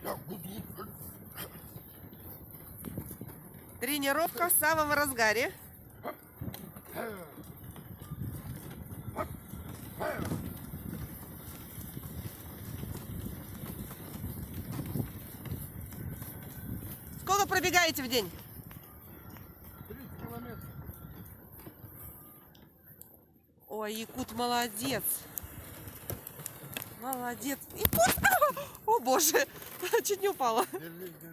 Тренировка в самом разгаре. Сколько пробегаете в день? 30 километров. Ой, Якут молодец. Молодец. Якут! О боже, чуть не упала. Держись, держись.